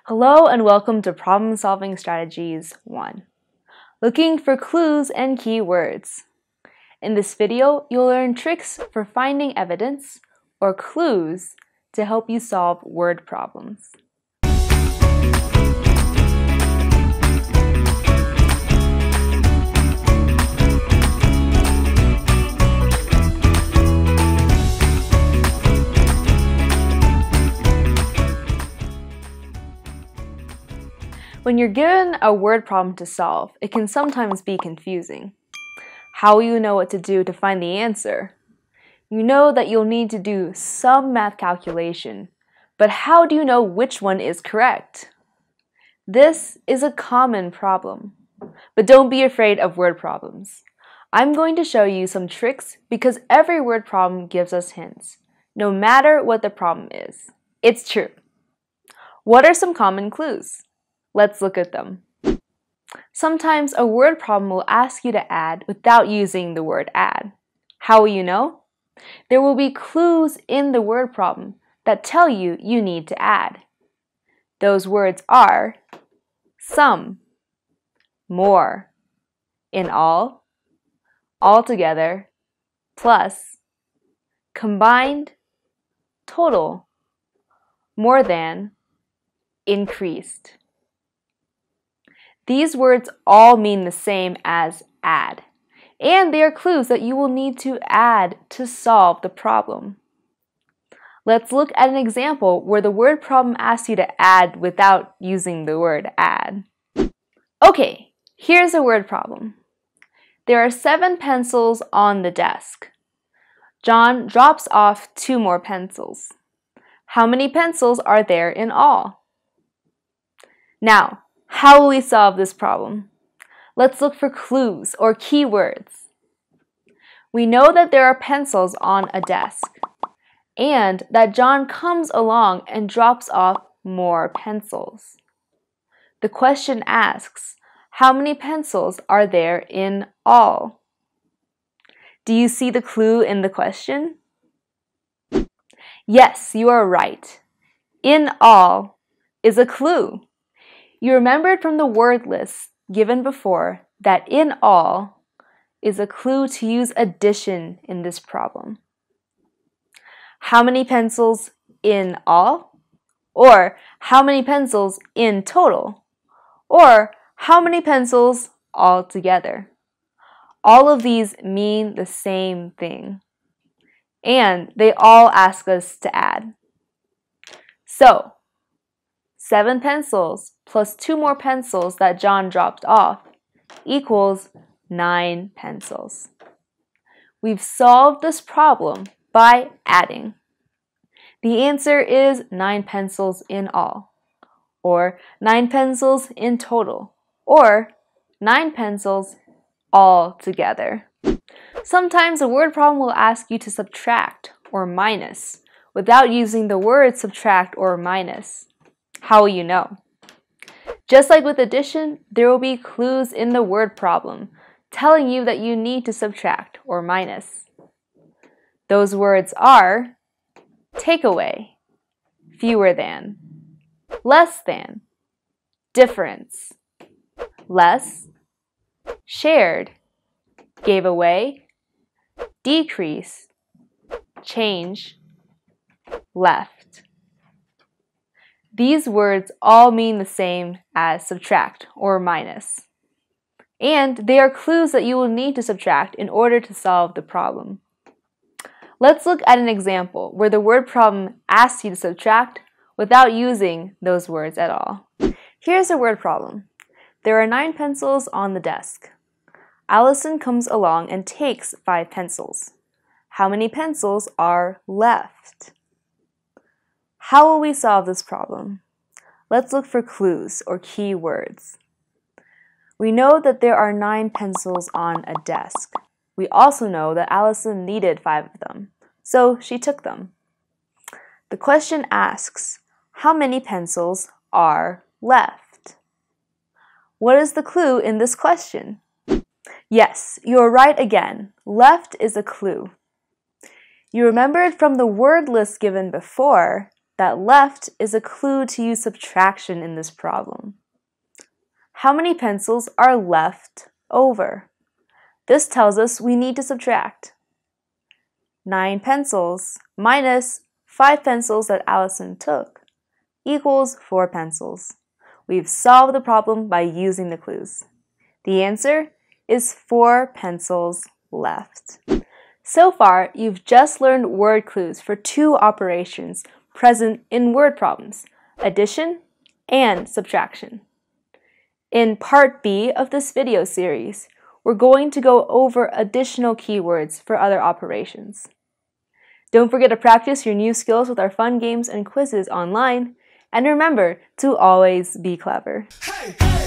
Hello and welcome to Problem Solving Strategies 1. Looking for clues and keywords. In this video, you'll learn tricks for finding evidence or clues to help you solve word problems. When you're given a word problem to solve, it can sometimes be confusing. How will you know what to do to find the answer? You know that you'll need to do some math calculation, but how do you know which one is correct? This is a common problem, but don't be afraid of word problems. I'm going to show you some tricks because every word problem gives us hints, no matter what the problem is. It's true. What are some common clues? Let's look at them. Sometimes a word problem will ask you to add without using the word add. How will you know? There will be clues in the word problem that tell you you need to add. Those words are some, more, in all, altogether, plus, combined, total, more than, increased. These words all mean the same as add, and they are clues that you will need to add to solve the problem. Let's look at an example where the word problem asks you to add without using the word add. Okay, here's a word problem. There are 7 pencils on the desk. John drops off 2 more pencils. How many pencils are there in all? Now, how will we solve this problem? Let's look for clues or keywords. We know that there are pencils on a desk and that John comes along and drops off more pencils. The question asks, how many pencils are there in all? Do you see the clue in the question? Yes, you are right. In all is a clue. You remembered from the word list given before that in all is a clue to use addition in this problem. How many pencils in all? Or how many pencils in total? Or how many pencils altogether? All of these mean the same thing, and they all ask us to add. So, 7 pencils plus 2 more pencils that John dropped off equals 9 pencils. We've solved this problem by adding. The answer is 9 pencils in all, or 9 pencils in total, or 9 pencils all together. Sometimes a word problem will ask you to subtract or minus without using the words subtract or minus. How will you know? Just like with addition, there will be clues in the word problem telling you that you need to subtract or minus. Those words are take away, fewer than, less than, difference, less, shared, gave away, decrease, change, left. These words all mean the same as subtract or minus, and they are clues that you will need to subtract in order to solve the problem. Let's look at an example where the word problem asks you to subtract without using those words at all. Here's a word problem. There are 9 pencils on the desk. Allison comes along and takes 5 pencils. How many pencils are left? How will we solve this problem? Let's look for clues or key words. We know that there are 9 pencils on a desk. We also know that Allison needed 5 of them, so she took them. The question asks, how many pencils are left? What is the clue in this question? Yes, you are right again. Left is a clue. You remembered from the word list given before that left is a clue to use subtraction in this problem. How many pencils are left over? This tells us we need to subtract. 9 pencils minus 5 pencils that Allison took equals 4 pencils. We've solved the problem by using the clues. The answer is 4 pencils left. So far, you've just learned word clues for 2 operations present in word problems, addition and subtraction. In part B of this video series, we're going to go over additional keywords for other operations. Don't forget to practice your new skills with our fun games and quizzes online, and remember to always be clever. Hey, hey.